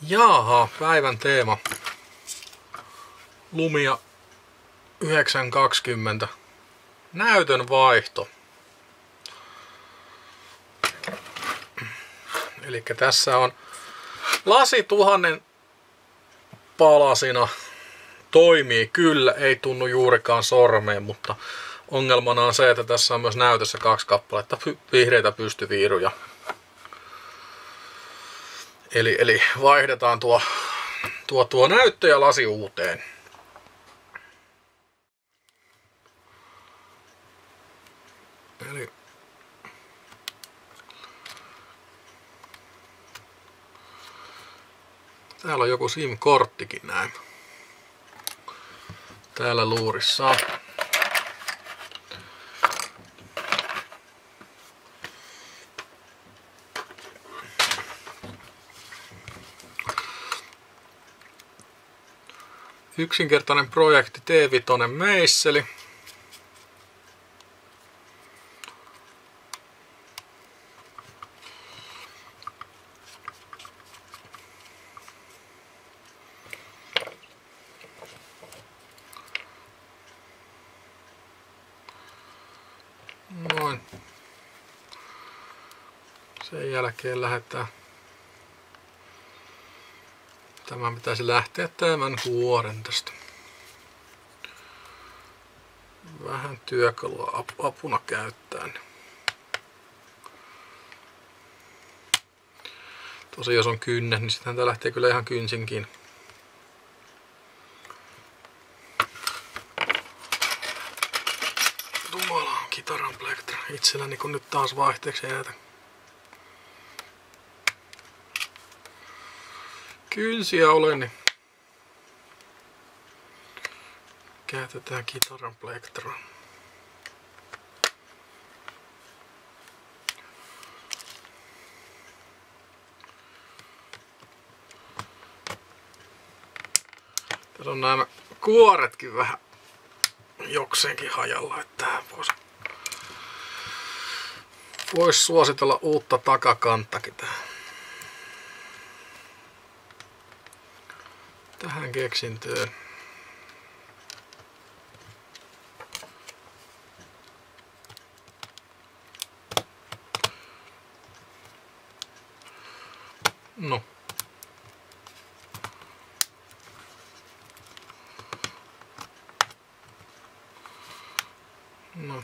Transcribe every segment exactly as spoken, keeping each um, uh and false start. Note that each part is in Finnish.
Jaaha, päivän teema. Lumia yhdeksän kaksikymmentä. Näytön vaihto. Eli tässä on lasi tuhannen palasina. Toimii kyllä, ei tunnu juurikaan sormeen, mutta ongelmana on se, että tässä on myös näytössä kaksi kappaletta vihreitä pystyviiruja. Eli, eli vaihdetaan tuo, tuo, tuo näyttö ja lasi uuteen. Eli täällä on joku SIM-korttikin näin. Täällä luurissa on. Yksinkertainen projekti T viisi meisseli. Noin. Sen jälkeen lähdetään. Tämän pitäisi lähteä tämän kuoren tästä. Vähän työkalua apuna käyttäen. Tosi jos on kynne, niin sitten tää lähtee kyllä ihan kynsinkin. Jumala, kitaran plektra. Itselläni kun nyt taas vaihteeksi jäätä. Kynsiä olen, niin käytetään kitaran plektraa. Tässä on nämä kuoretkin vähän jokseenkin hajalla, että tähän voisi vois suositella uutta takakanttakin tähän. Tähän keksintöön. No. No.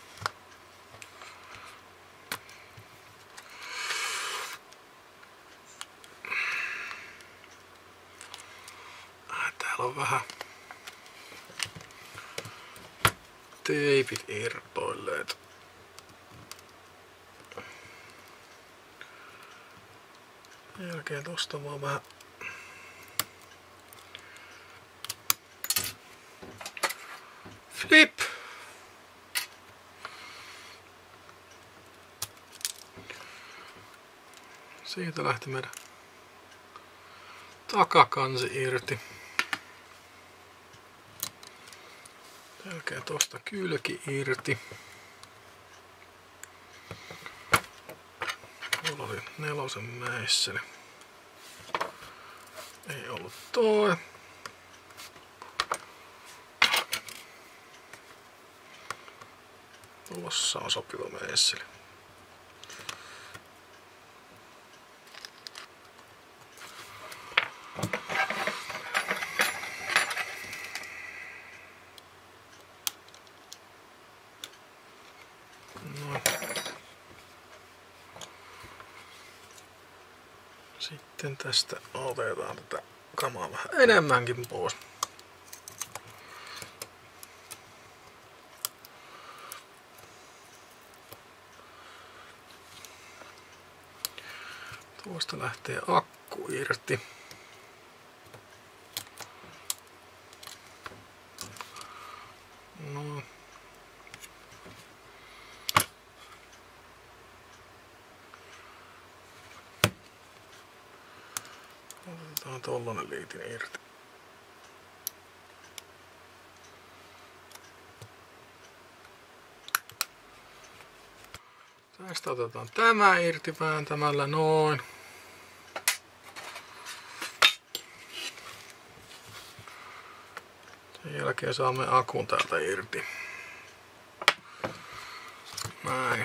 Täällä on vähän teipit irtoilleet. Jälkeen tosta vaan vähän flip. Siitä lähti meidän takakansi irti. Jälkeen tosta kylki irti. Mulla oli nelosen meisseli. Ei ollut toi. Tuossa on sopiva meisseli. Sitten tästä otetaan tätä kamaa vähän enemmänkin pois. Tuosta lähtee akku irti. No. Otetaan tollanen liitin irti. Tästä otetaan tämä irti vääntämällä noin. Sen jälkeen saamme akun täältä irti. Näin.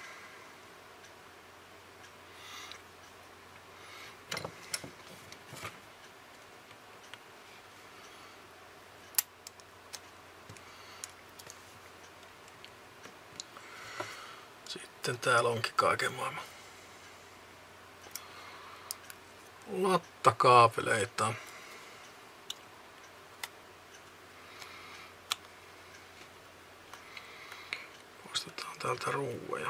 Sitten täällä onkin kaiken maailman lattakaapeleita. Poistetaan täältä ruuveja.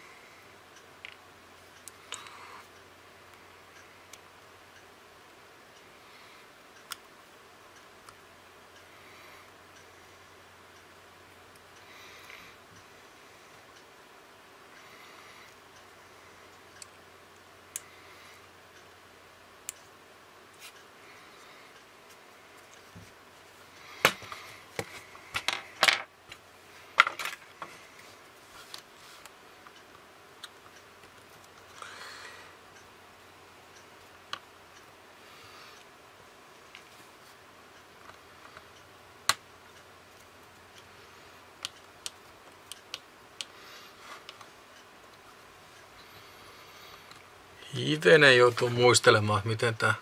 Hivenen joutuu muistelemaan, että miten tää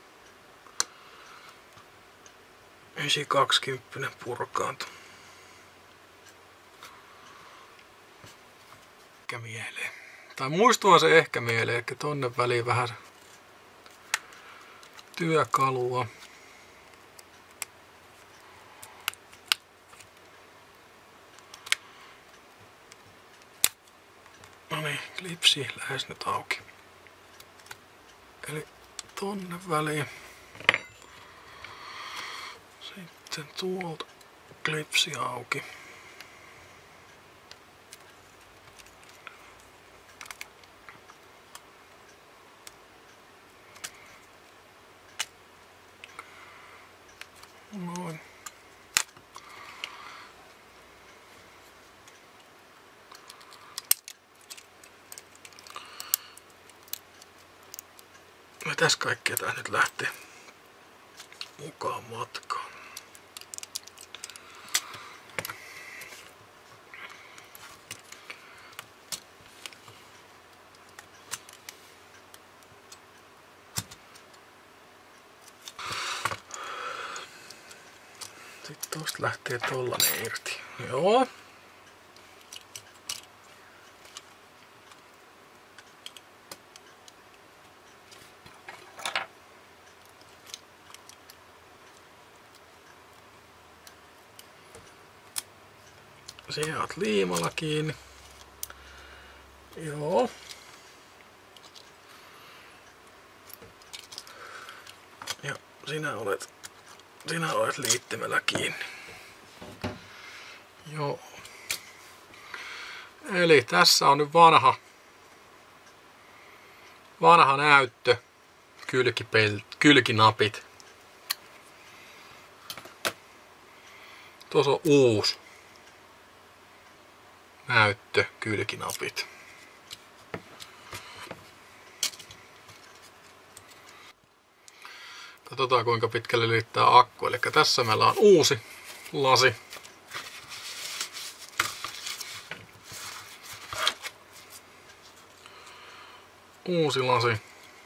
yhdeksänsataakaksikymmentä purkaantui. Ehkä mieleen. Tai muistuhan se ehkä mieleen, että tonne väliin vähän työkalua. No niin, klipsi lähes nyt auki. Eli tonne väliin. Sitten tuolta klipsi auki. Noin. Mitäs kaikkea tää nyt lähtee mukaan matkaan? Sitten tosta lähtee tollanen irti. Joo. Sinä oot liimalla kiinni. Joo. Ja sinä olet, sinä olet liittimellä kiinni. Joo. Eli tässä on nyt vanha, vanha näyttö. Kylkipel, kylkinapit. Tuossa on uusi näyttö, kylkinapit. Katsotaan kuinka pitkälle liittää akku. Eli tässä meillä on uusi lasi. Uusi lasi.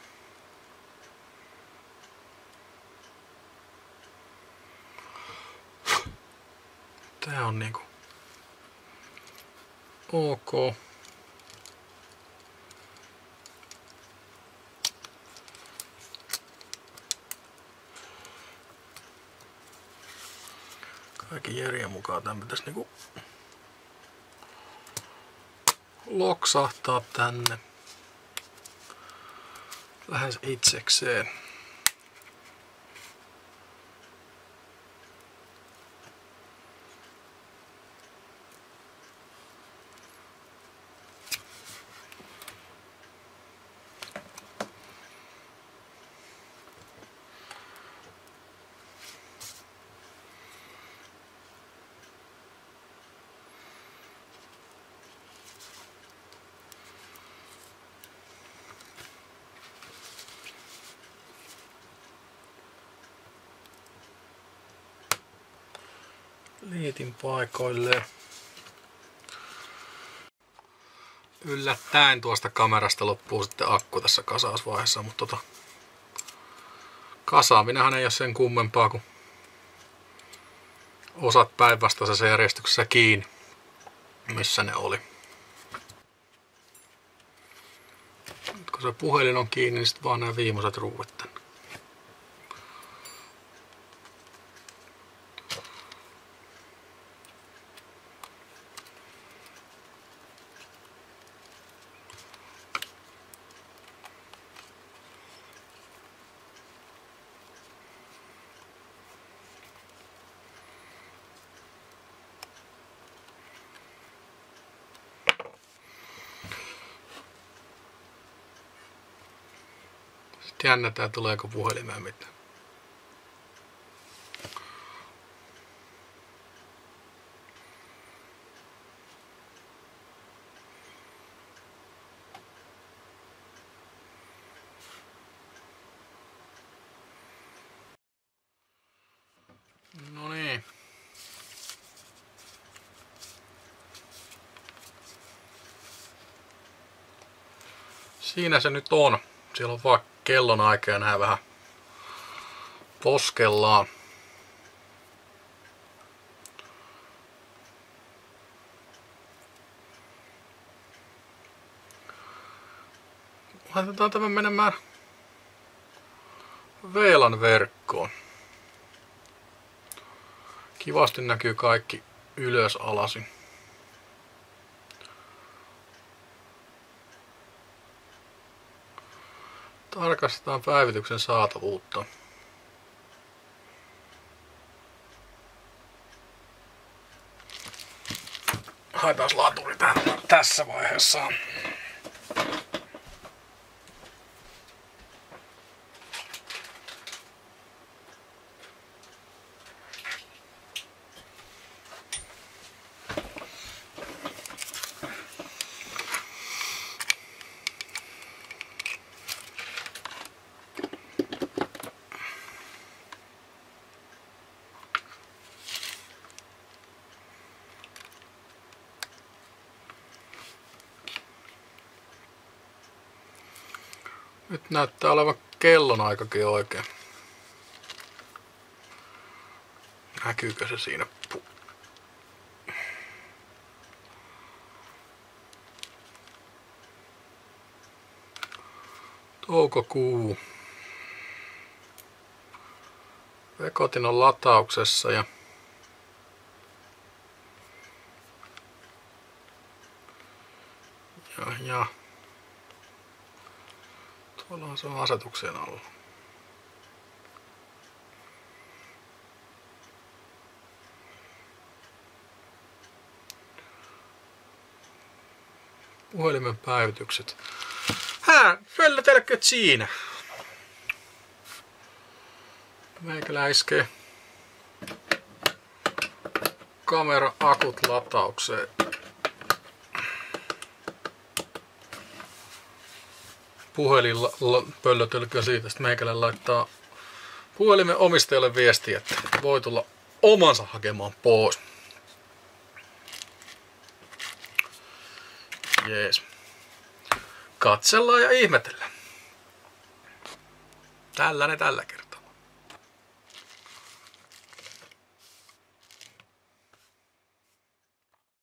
Tää on niinku ok. Kaikki järjen mukaan tämän pitäisi niinku loksahtaa tänne lähes itsekseen. Liitin paikoilleen. Yllättäen tuosta kamerasta loppuu sitten akku tässä kasausvaiheessa, mutta tota, kasaaminenhan ei ole sen kummempaa kuin osat päinvastaisessa järjestyksessä kiinni, missä ne oli. Nyt kun se puhelin on kiinni, niin sitten vaan nämä viimeiset ruuvit tänne. Sitten jännätään, tuleeko puhelimeen mitään. No niin. Siinä se nyt on. Siellä on vaan kellonaika ja nää vähän poskellaan. Laitetaan tämä menemään V L A N-verkkoon. Kivasti näkyy kaikki ylös alasin. Tarkastetaan päivityksen saatavuutta. Haetaan laturi tässä vaiheessa. Nyt näyttää olevan kellonaikakin oikein. Näkyykö se siinä? Toukokuu. Vekotin on latauksessa ja ja, ja. Tuolla se on asetuksen alla. Puhelimen päivitykset. Hää, föllötelköt siinä. Meikälä iskee kamera-akut lataukseen. Puhelin pöllötelkö siitä, sitten meikälä laittaa puhelimen omistajalle viestiä, että voi tulla omansa hakemaan pois. Jees. Katsellaan ja ihmetellään. Tällainen tällä kertaa.